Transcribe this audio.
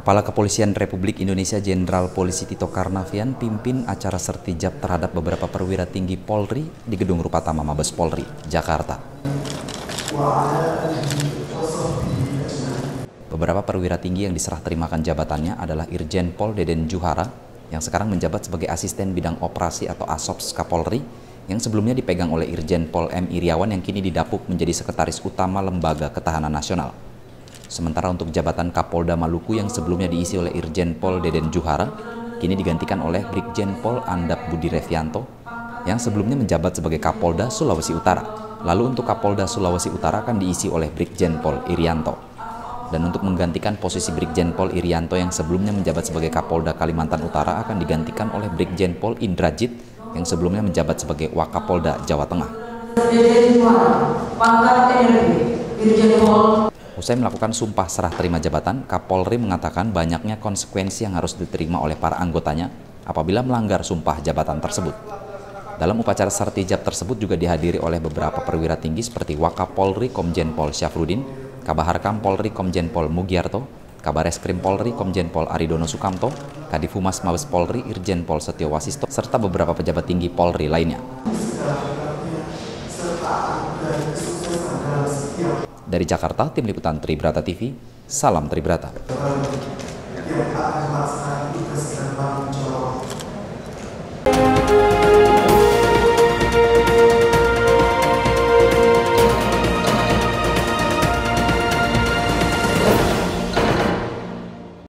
Kepala Kepolisian Republik Indonesia Jenderal Polisi Tito Karnavian pimpin acara sertijab terhadap beberapa perwira tinggi Polri di Gedung Rupatama Mabes Polri, Jakarta. Beberapa perwira tinggi yang diserah terimakan jabatannya adalah Irjen Pol Deden Juhara, yang sekarang menjabat sebagai Asisten Bidang Operasi atau Asops Kapolri, yang sebelumnya dipegang oleh Irjen Pol M. Iriawan yang kini didapuk menjadi Sekretaris Utama Lembaga Ketahanan Nasional. Sementara untuk jabatan Kapolda Maluku yang sebelumnya diisi oleh Irjen Pol Deden Juhara, kini digantikan oleh Brigjen Pol Andap Budi Revianto, yang sebelumnya menjabat sebagai Kapolda Sulawesi Utara. Lalu untuk Kapolda Sulawesi Utara akan diisi oleh Brigjen Pol Irianto. Dan untuk menggantikan posisi Brigjen Pol Irianto yang sebelumnya menjabat sebagai Kapolda Kalimantan Utara akan digantikan oleh Brigjen Pol Indrajit yang sebelumnya menjabat sebagai Wakapolda Jawa Tengah. Usai melakukan sumpah serah terima jabatan, Kapolri mengatakan banyaknya konsekuensi yang harus diterima oleh para anggotanya apabila melanggar sumpah jabatan tersebut. Dalam upacara sertijab tersebut juga dihadiri oleh beberapa perwira tinggi seperti Wakapolri Komjen Pol Syafruddin, Kabaharkam Polri Komjen Pol Mugiarto, Kabareskrim Polri Komjen Pol Aridono Sukamto, Kadifumas Mabes Polri Irjen Pol Setio Wasisto, serta beberapa pejabat tinggi Polri lainnya. Dari Jakarta, Tim Liputan Tribrata TV, salam Tribrata.